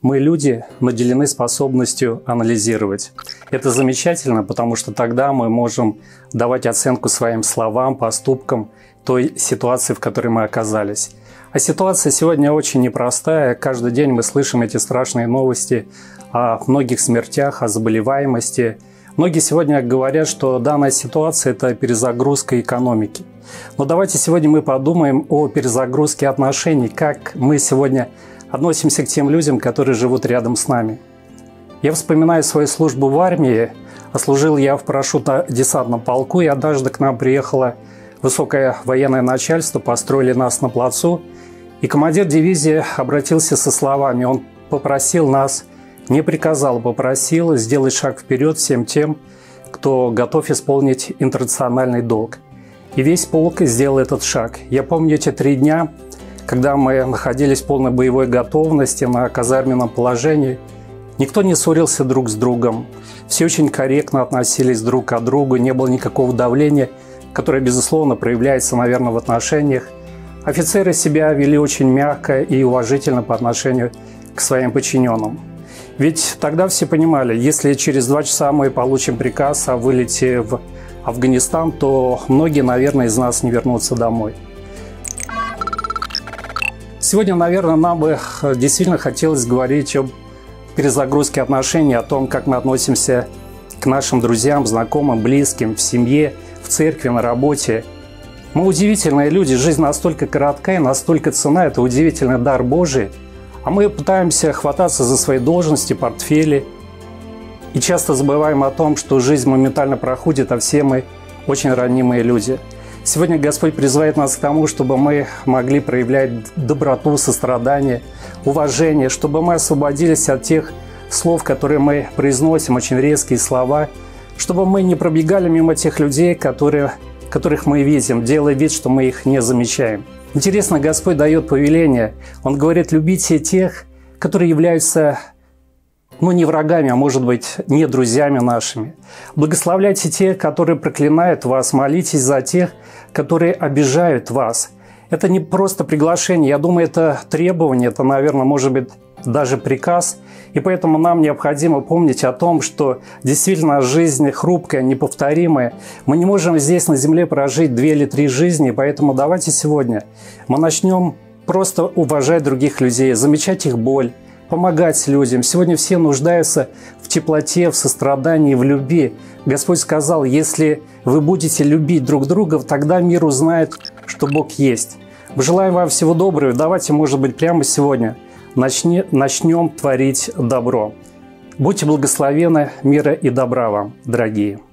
Мы, люди, наделены способностью анализировать. Это замечательно, потому что тогда мы можем давать оценку своим словам, поступкам, той ситуации, в которой мы оказались. А ситуация сегодня очень непростая. Каждый день мы слышим эти страшные новости о многих смертях, о заболеваемости. Многие сегодня говорят, что данная ситуация – это перезагрузка экономики. Но давайте сегодня мы подумаем о перезагрузке отношений, как мы сегодня относимся к тем людям, которые живут рядом с нами. Я вспоминаю свою службу в армии. Служил я в парашютно-десантном полку, и однажды к нам приехало высокое военное начальство, построили нас на плацу, и командир дивизии обратился со словами. Он попросил нас, не приказал, попросил сделать шаг вперед всем тем, кто готов исполнить интернациональный долг. И весь полк сделал этот шаг. Я помню эти 3 дня, когда мы находились в полной боевой готовности на казарменном положении. Никто не ссорился друг с другом. Все очень корректно относились друг к другу, не было никакого давления, которое, безусловно, проявляется, наверное, в отношениях. Офицеры себя вели очень мягко и уважительно по отношению к своим подчиненным. Ведь тогда все понимали, если через 2 часа мы получим приказ о вылете в Афганистан, то многие, наверное, из нас не вернутся домой. Сегодня, наверное, нам бы действительно хотелось говорить об перезагрузке отношений, о том, как мы относимся к нашим друзьям, знакомым, близким, в семье, в церкви, на работе. Мы удивительные люди, жизнь настолько коротка и настолько ценна, это удивительный дар Божий. А мы пытаемся хвататься за свои должности, портфели. И часто забываем о том, что жизнь моментально проходит, а все мы очень ранимые люди. Сегодня Господь призывает нас к тому, чтобы мы могли проявлять доброту, сострадание, уважение, чтобы мы освободились от тех слов, которые мы произносим, очень резкие слова, чтобы мы не пробегали мимо тех людей, которых мы видим, делая вид, что мы их не замечаем. Интересно, Господь дает повеление. Он говорит: любите тех, которые являются, не врагами, а может быть, не друзьями нашими. Благословляйте тех, которые проклинают вас, молитесь за тех, которые обижают вас. Это не просто приглашение, я думаю, это требование, это, наверное, может быть, даже приказ. И поэтому нам необходимо помнить о том, что действительно жизнь хрупкая, неповторимая. Мы не можем здесь на земле прожить 2 или 3 жизни, поэтому давайте сегодня мы начнем просто уважать других людей, замечать их боль, помогать людям. Сегодня все нуждаются в теплоте, в сострадании, в любви. Господь сказал: если вы будете любить друг друга, тогда мир узнает, что Бог есть. Желаю вам всего доброго. Давайте, может быть, прямо сегодня начнем творить добро. Будьте благословенны, мира и добра вам, дорогие.